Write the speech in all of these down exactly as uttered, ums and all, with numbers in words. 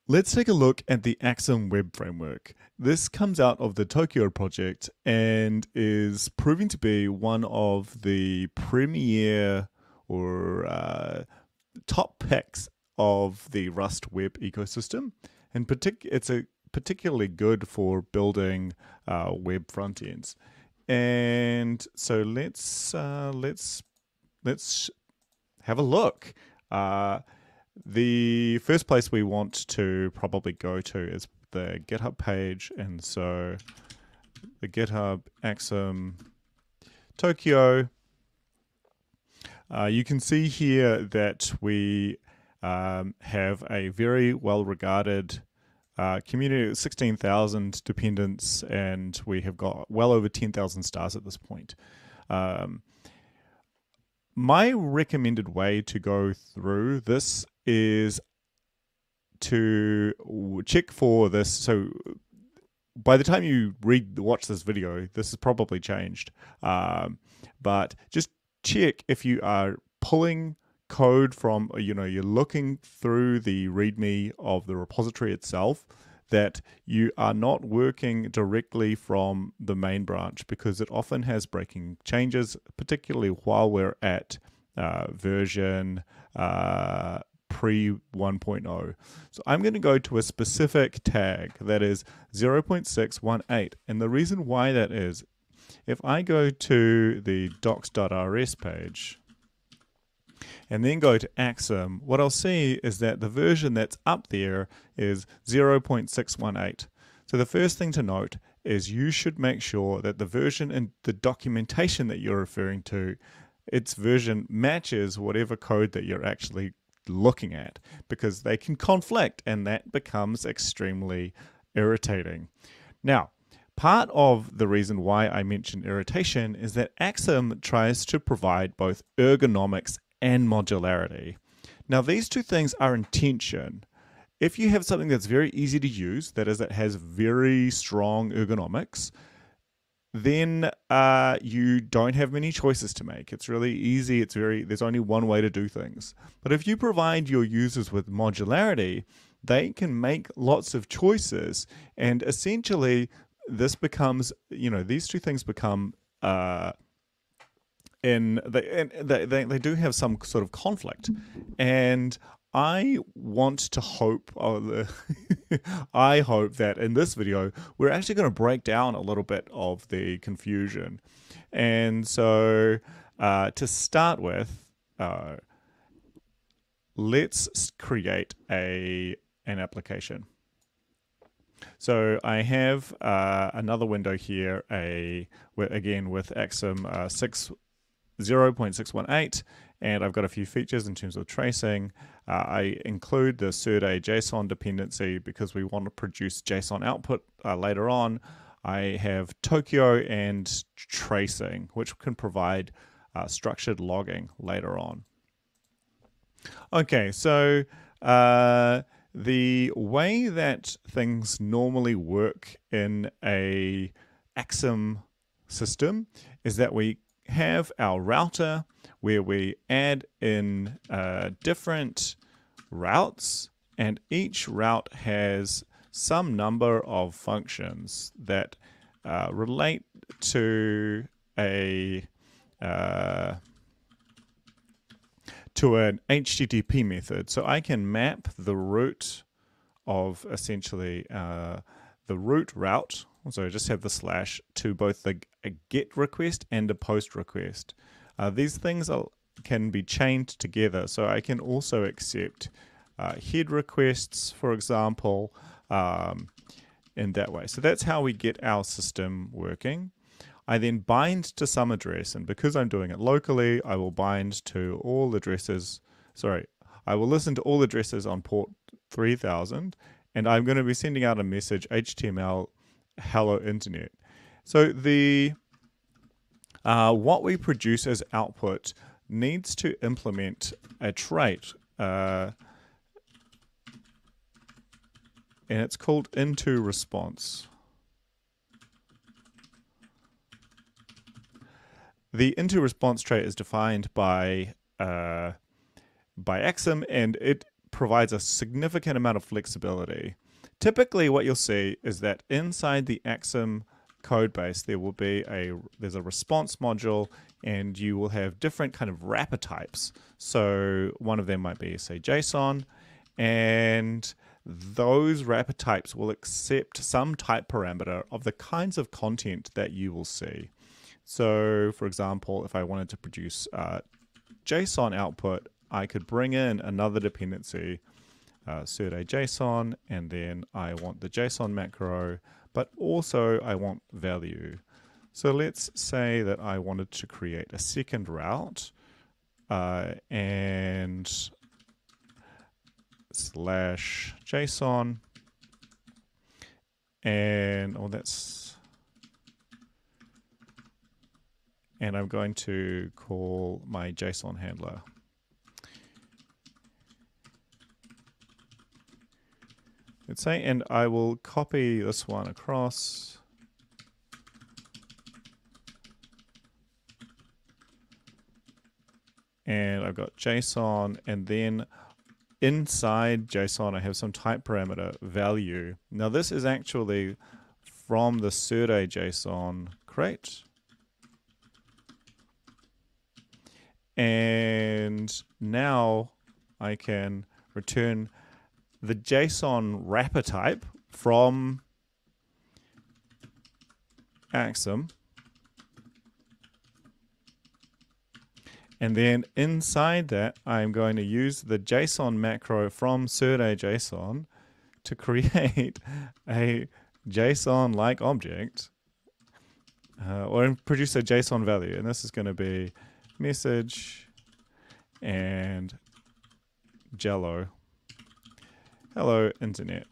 Let's take a look at the Axum web framework. This comes out of the Tokio project and is proving to be one of the premier or uh, top picks of the Rust web ecosystem. And partic- it's a particularly good for building uh, web front ends. And so let's uh, let's let's have a look. Uh, the first place we want to probably go to is the GitHub page, and so the GitHub Axum Tokio. Uh, you can see here that we um, have a very well-regarded uh, community, sixteen thousand dependents, and we have got well over ten thousand stars at this point. Um, my recommended way to go through this is to check for this. So by the time you read watch this video, this has probably changed. Um, but just check if you are pulling code from, you know, you're looking through the README of the repository itself, that you are not working directly from the main branch, because it often has breaking changes, particularly while we're at uh, version uh, pre one point oh. So I'm going to go to a specific tag that is zero point six one eight. And the reason why that is, if I go to the docs.rs page and then go to Axum, what I'll see is that the version that's up there is zero point six one eight. So the first thing to note is you should make sure that the version and the documentation that you're referring to, its version matches whatever code that you're actually looking at, because they can conflict and that becomes extremely irritating. Now, part of the reason why I mention irritation is that Axum tries to provide both ergonomics and modularity. Now, these two things are in tension. If you have something that's very easy to use, that is, it has very strong ergonomics, then uh, you don't have many choices to make. It's really easy. It's very, there's only one way to do things. But if you provide your users with modularity, they can make lots of choices, and essentially this becomes, you know, these two things become uh, in they, and they, they they do have some sort of conflict, and I want to hope, oh, the I hope that in this video we're actually going to break down a little bit of the confusion. And so uh, to start with, uh, let's create a an application. So I have uh, another window here, a again with Axum uh, zero point six one eight, and I've got a few features in terms of tracing. Uh, I include the Serde JSON dependency because we want to produce JSON output uh, later on. I have Tokio and tracing, which can provide uh, structured logging later on. Okay, so uh, the way that things normally work in a Axum system is that we have our router where we add in uh, different routes, and each route has some number of functions that uh, relate to a uh, to an H T T P method. So I can map the route of essentially uh, the root route, so just have the slash, to both the, a GET request and a POST request. Uh, these things are, can be chained together, so I can also accept uh, head requests, for example, um, in that way. So that's how we get our system working. I then bind to some address, and because I'm doing it locally, I will bind to all addresses, sorry, I will listen to all addresses on port three thousand, and I'm going to be sending out a message, H T M L, hello internet. So the uh, what we produce as output needs to implement a trait, uh, and it's called into response. The into response trait is defined by uh, by Axum, and it provides a significant amount of flexibility. Typically what you'll see is that inside the Axum code base there will be a there's a response module, and you will have different kind of wrapper types. So one of them might be, say, JSON, and those wrapper types will accept some type parameter of the kinds of content that you will see. So for example, if I wanted to produce uh, JSON output, I could bring in another dependency, uh, Survey JSON, and then I want the JSON macro, but also I want value. So let's say that I wanted to create a second route, uh, and slash JSON, and oh, that's, and I'm going to call my JSON handler. Let's say, and I will copy this one across. And I've got JSON, and then inside JSON I have some type parameter value. Now this is actually from the Survey JSON crate. And now I can return the JSON wrapper type from Axum. And then inside that, I'm going to use the JSON macro from Survey JSON to create a JSON-like object, uh, or produce a JSON value. And this is going to be message and Jello. Hello, internet.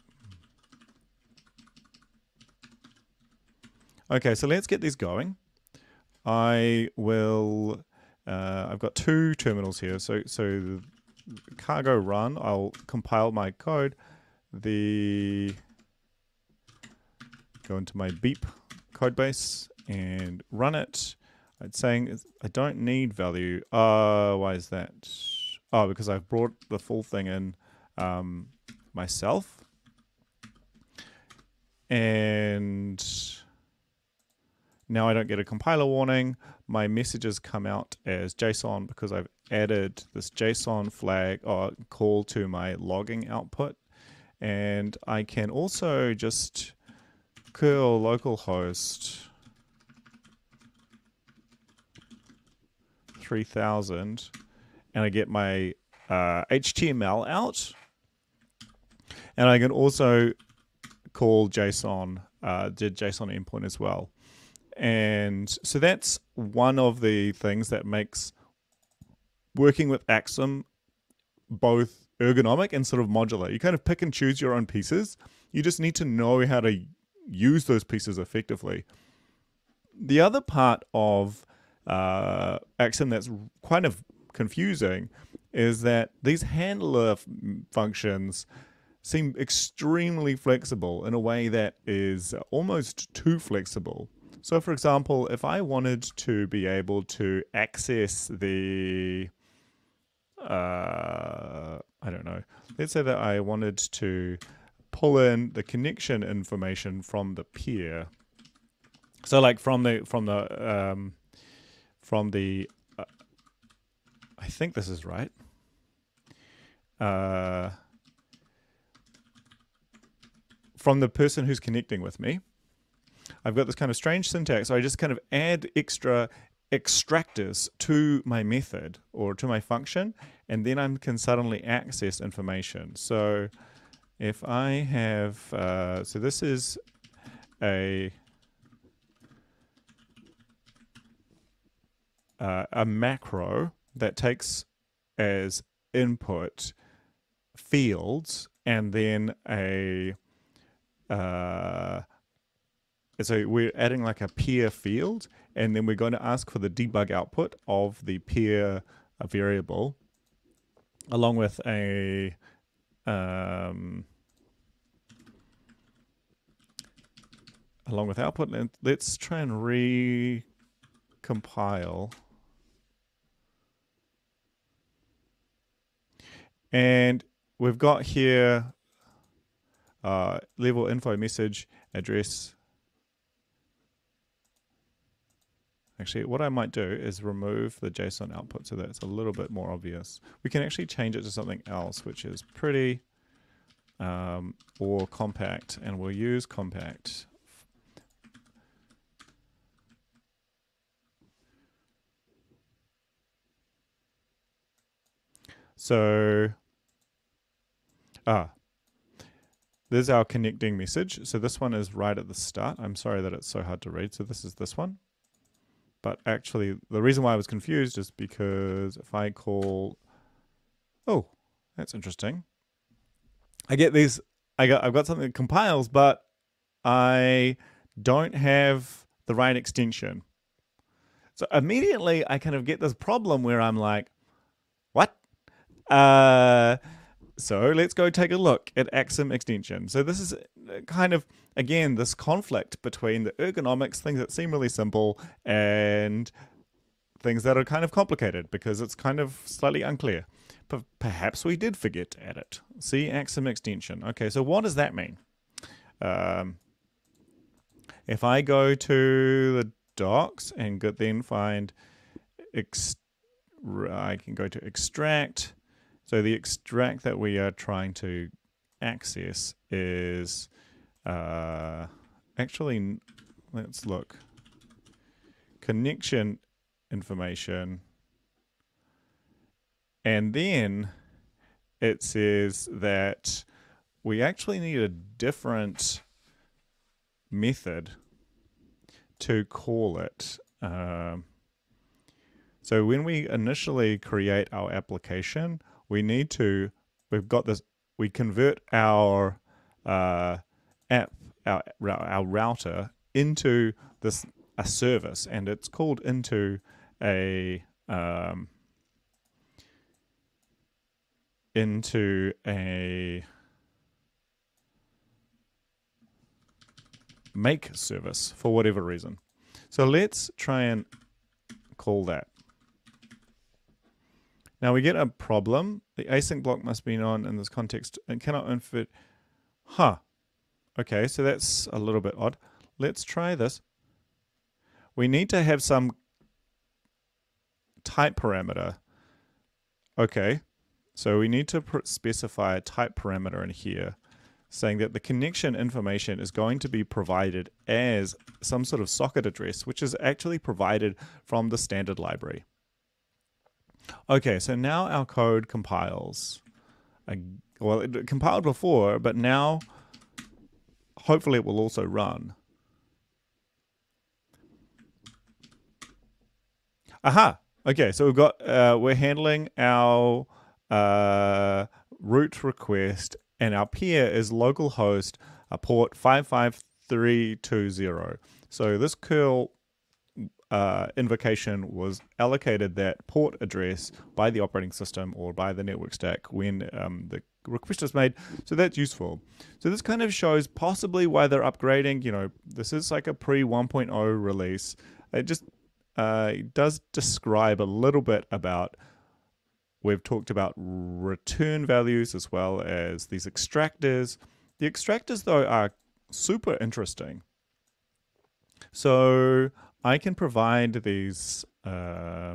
Okay, so let's get these going. I will... Uh, I've got two terminals here, so so the cargo run, I'll compile my code, the go into my beep code base and run it. It's saying I don't need value. Uh, why is that? Oh, because I've brought the full thing in um, myself. And now I don't get a compiler warning. My messages come out as JSON because I've added this JSON flag or call to my logging output. And I can also just curl localhost three thousand, and I get my uh, H T M L out. And I can also call JSON, uh, the JSON endpoint as well. And so that's one of the things that makes working with Axum both ergonomic and sort of modular. You kind of pick and choose your own pieces. You just need to know how to use those pieces effectively. The other part of uh, Axum that's kind of confusing is that these handler functions seem extremely flexible in a way that is almost too flexible. So for example, if I wanted to be able to access the, uh, I don't know, let's say that I wanted to pull in the connection information from the peer. So like from the, from the, um, from the, uh, I think this is right. Uh, from the person who's connecting with me. I've got this kind of strange syntax, so I just kind of add extra extractors to my method or to my function, and then I can suddenly access information. So if I have, uh, so this is a, uh, a macro that takes as input fields and then a, uh, so we're adding like a peer field, and then we're going to ask for the debug output of the peer uh, variable, along with a um, along with output. And let's try and recompile. And we've got here uh, level info message address. Actually, what I might do is remove the JSON output so that it's a little bit more obvious. We can actually change it to something else, which is pretty um, or compact, and we'll use compact. So, ah, there's our connecting message. So this one is right at the start. I'm sorry that it's so hard to read. So this is this one. But actually, the reason why I was confused is because if I call, oh, that's interesting. I get these, I got, I've got something that compiles, but I don't have the right extension. So immediately I kind of get this problem where I'm like, what? Uh, so let's go take a look at Axum extension. So this is kind of, again, this conflict between the ergonomics, things that seem really simple, and things that are kind of complicated because it's kind of slightly unclear. But perhaps we did forget to add it. See, Axum extension. Okay, so what does that mean? Um, if I go to the docs and go, then find, ex I can go to extract. So the extract that we are trying to access is uh, actually, let's look, connection information. And then it says that we actually need a different method to call it. Um, so when we initially create our application, we need to, we've got this, we convert our uh, app, our, our router into this, a service, and it's called into a, um, into a make service for whatever reason. So let's try and call that. Now we get a problem. The async block must be on in this context and cannot invert. Huh. Okay, so that's a little bit odd. Let's try this. We need to have some type parameter. Okay, so we need to specify a type parameter in here saying that the connection information is going to be provided as some sort of socket address, which is actually provided from the standard library. Okay, so now our code compiles. Uh, well, it compiled before, but now hopefully it will also run. Aha! Okay, so we've got, uh, we're handling our uh, root request, and our peer is localhost uh, port five five three two zero. So this curl uh, invocation was allocated that port address by the operating system or by the network stack when um, the request is made. So that's useful. So this kind of shows possibly why they're upgrading. You know, this is like a pre one point oh release. It just uh, it does describe a little bit about. We've talked about return values as well as these extractors. The extractors, though, are super interesting. So I can provide these uh,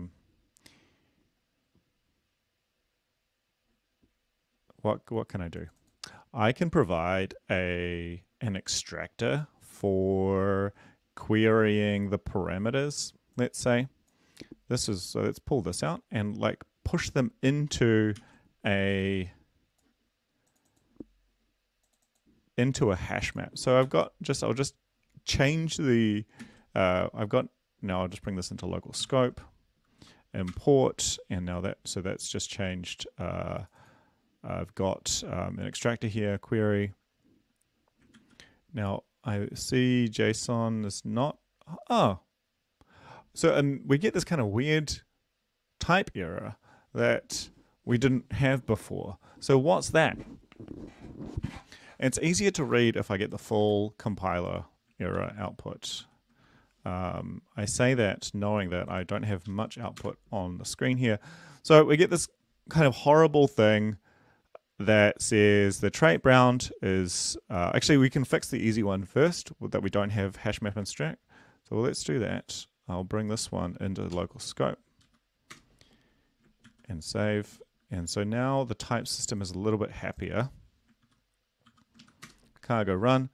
what what can I do? I can provide a an extractor for querying the parameters. Let's say this is so. Let's pull this out and like. Push them into a into a hash map. So I've got just I'll just change the uh, I've got now I'll just bring this into local scope, import, and now that so that's just changed. Uh, I've got um, an extractor here, query. Now I see JSON is not oh so um, we get this kind of weird type error that we didn't have before. So what's that? It's easier to read if I get the full compiler error output. Um, I say that knowing that I don't have much output on the screen here. So we get this kind of horrible thing. that says the trait bound is, uh, actually we can fix the easy one first, that we don't have hash map instruct. So let's do that. I'll bring this one into the local scope and save. And so now the type system is a little bit happier. Cargo run.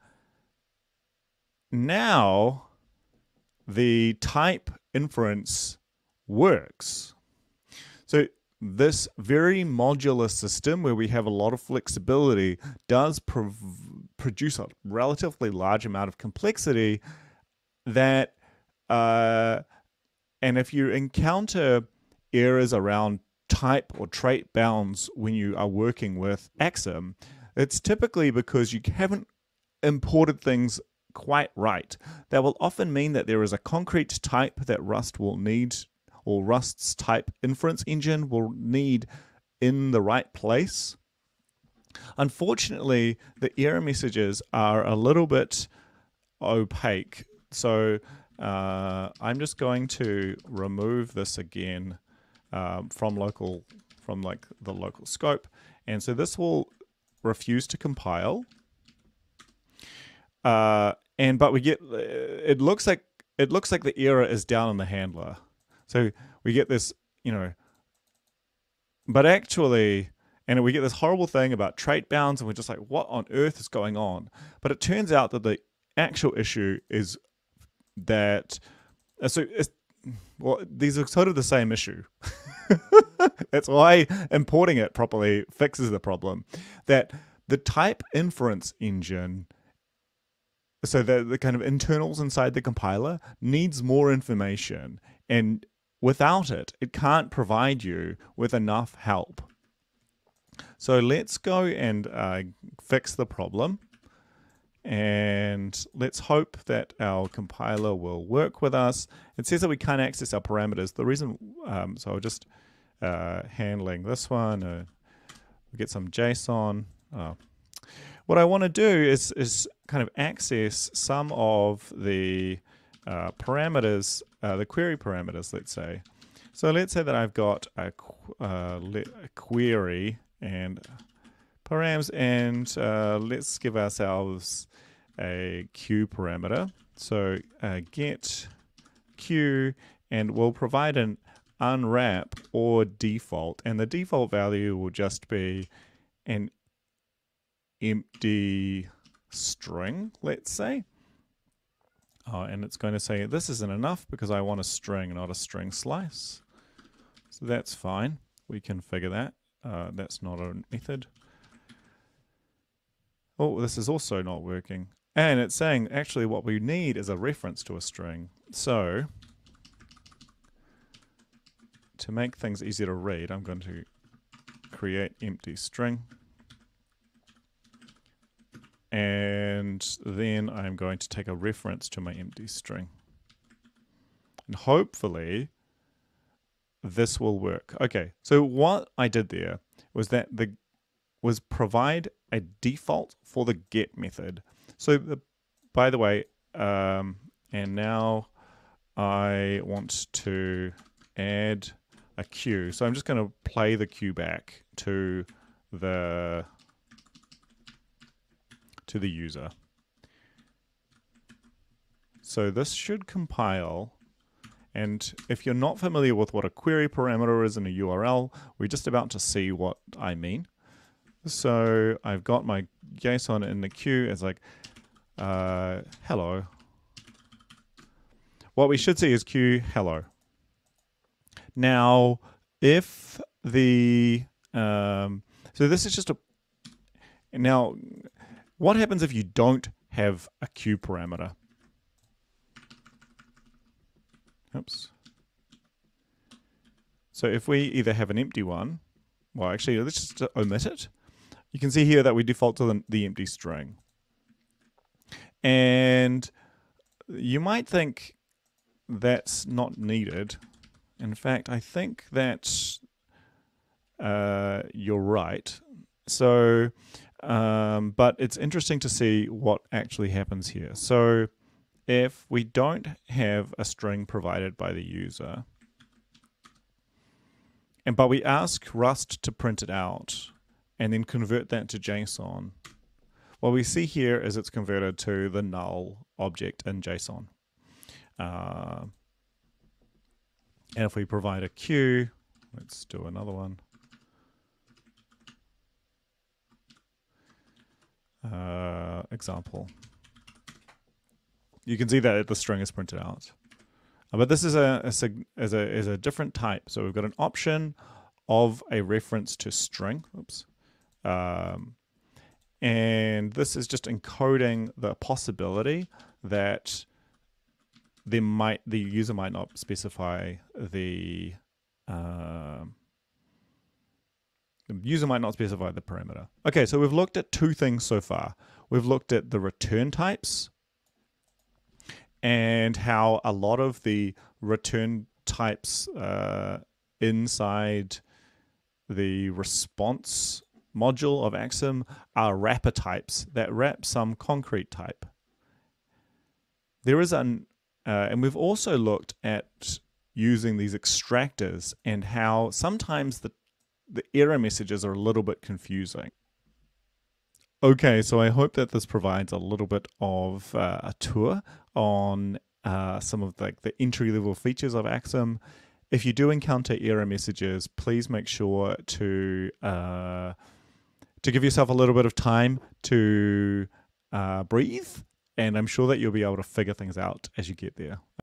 Now the type inference works. So this very modular system where we have a lot of flexibility does prov produce a relatively large amount of complexity that, uh, and if you encounter errors around type or trait bounds when you are working with Axum, it's typically because you haven't imported things quite right. That will often mean that there is a concrete type that Rust will need, or Rust's type inference engine will need in the right place. Unfortunately, the error messages are a little bit opaque. So uh, I'm just going to remove this again um, from local, from like the local scope. And so this will refuse to compile. Uh, and but we get, it looks like, it looks like the error is down in the handler. So we get this, you know, but actually, and we get this horrible thing about trait bounds, and we're just like, what on earth is going on? But it turns out that the actual issue is that, so it's, well, these are sort of the same issue. That's why importing it properly fixes the problem. That the type inference engine, so the, the kind of internals inside the compiler, needs more information, and without it, it can't provide you with enough help. So let's go and uh, fix the problem. And let's hope that our compiler will work with us. It says that we can't access our parameters. The reason, um, so I'll just uh, handling this one, uh, get some JSON. Oh. What I want to do is, is kind of access some of the uh, parameters, uh, the query parameters, let's say. So let's say that I've got a, uh, a query and params, and uh, let's give ourselves a queue parameter. So uh, get queue, and we'll provide an unwrap or default, and the default value will just be an empty string, let's say. Oh, and it's going to say this isn't enough because I want a string, not a string slice. So that's fine. We can figure that. Uh, that's not a method. Oh, this is also not working. And it's saying actually what we need is a reference to a string. So to make things easier to read, I'm going to create empty string. And then I'm going to take a reference to my empty string. And hopefully this will work. Okay, so what I did there was that the was provide a default for the get method. So the, by the way, um, and now I want to add a queue. So I'm just going to play the queue back to the to the user. So this should compile, and if you're not familiar with what a query parameter is in a U R L, we're just about to see what I mean. So I've got my JSON in the queue as like, uh, hello. What we should see is queue hello. Now, if the, um, so this is just a, now, what happens if you don't have a queue parameter? Oops. So if we either have an empty one, well, actually, let's just omit it. You can see here that we default to the, the empty string. And you might think that's not needed. In fact, I think that uh, you're right. So, um, but it's interesting to see what actually happens here. So if we don't have a string provided by the user, and but we ask Rust to print it out, and then convert that to JSON, what we see here is it's converted to the null object in JSON. Uh, and if we provide a queue, let's do another one. Uh, example. You can see that the string is printed out. Uh, but this is a, a, is, a, is a different type. So we've got an option of a reference to string. Oops. Um, and this is just encoding the possibility that there might the user might not specify the uh, the user might not specify the parameter. Okay, so we've looked at two things so far. We've looked at the return types and how a lot of the return types uh, inside the response module of Axum are wrapper types that wrap some concrete type. There is an, uh, and we've also looked at using these extractors and how sometimes the, the error messages are a little bit confusing. Okay, so I hope that this provides a little bit of uh, a tour on uh, some of the, the entry-level features of Axum. If you do encounter error messages, please make sure to uh, to give yourself a little bit of time to uh, breathe, and I'm sure that you'll be able to figure things out as you get there.